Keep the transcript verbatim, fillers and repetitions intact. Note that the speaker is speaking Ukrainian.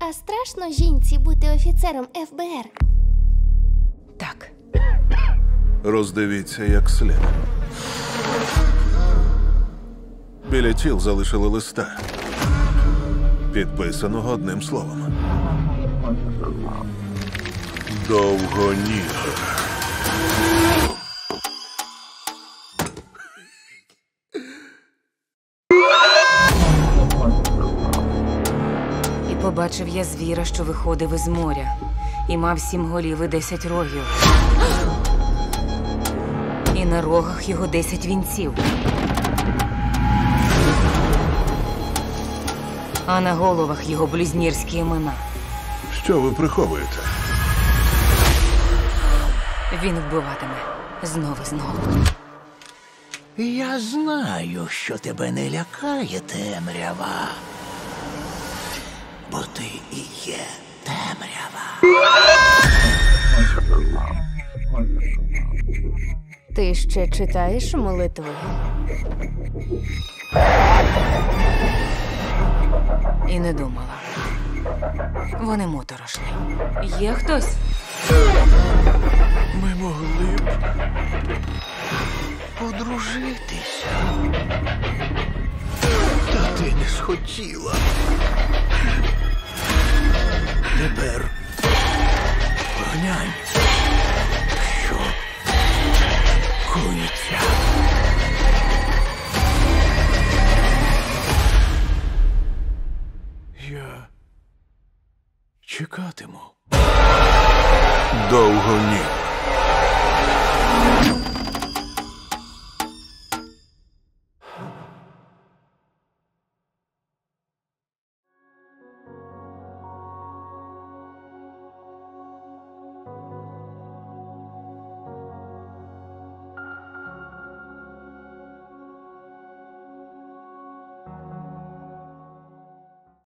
А страшно жінці бути офіцером еф бе ер? Так. Роздивіться як слід. Біля тіл залишили листа, підписаного одним словом. Довгоніга. І побачив я звіра, що виходив із моря, і мав сім голів і десять рогів. І на рогах його десять вінців. А на головах його блюзнірські імена. Що ви приховуєте? Він вбиватиме знов і знову. Я знаю, що тебе не лякає темрява. Бо ти і є темрява. Ти ще читаєш молитви? І не думала. Вони моторошні. Є хтось? Ми могли б подружитися. Та ти не схотіла. Тепер поглянь, що коїться. Я чекатиму. Довгоніг.